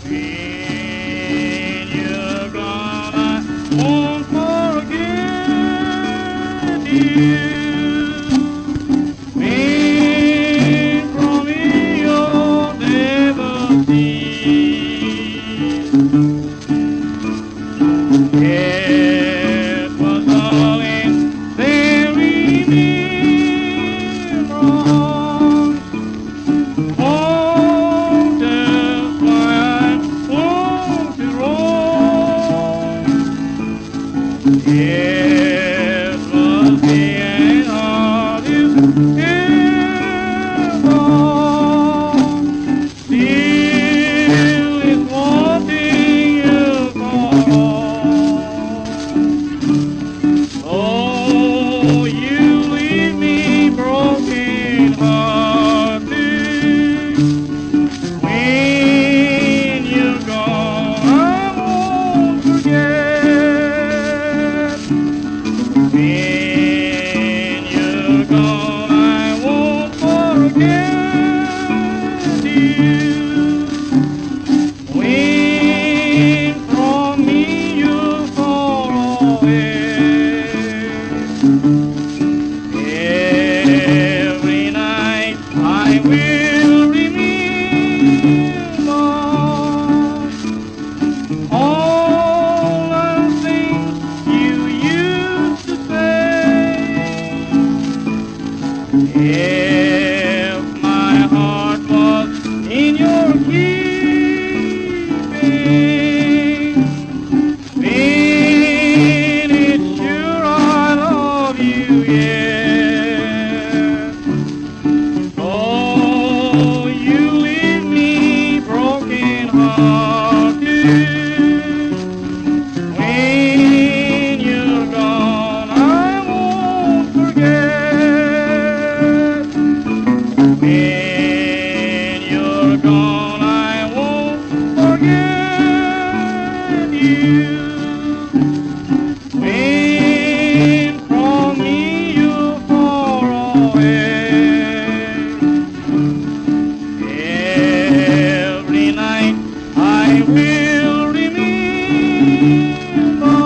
When you're gone, I won't forget you. When from me you'll never cease. It was all in very remembrance. Oh, just why I want to roam. It was the end of this heaven. Still is wanting you for oh, you leave me broken hearted. When you're gone, I won't forget. When you're gone, I won't forget you. When from me you're far away. Every night I will remember all the things you used to say. If my heart was in your keeping, then it's sure I love you, yeah. Oh, you leave me broken hearted. When you're gone, I won't forget. When you're gone, I won't forget you. When from me you're far away. Every night I will remember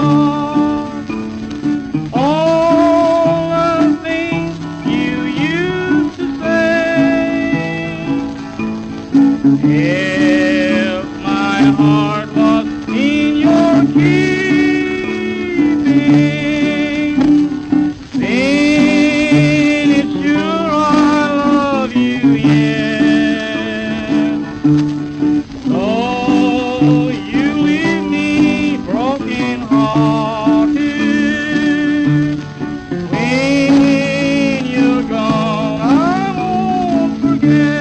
all the things you used to say. If my heart was in your keeping, then it's sure I love you, yeah. Oh, you leave me broken hearted. When you're gone, I won't forget.